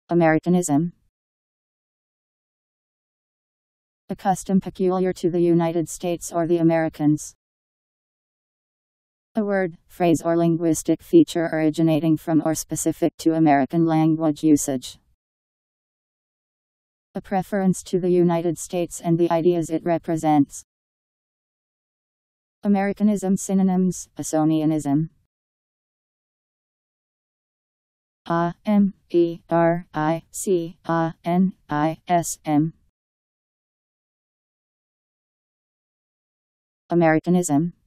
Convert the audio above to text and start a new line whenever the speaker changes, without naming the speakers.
Americanism. A custom peculiar to the United States or the Americans. A word, phrase or linguistic feature originating from or specific to American language usage. A preference to the United States and the ideas it represents. Americanism synonyms: Usonianism. Americanism.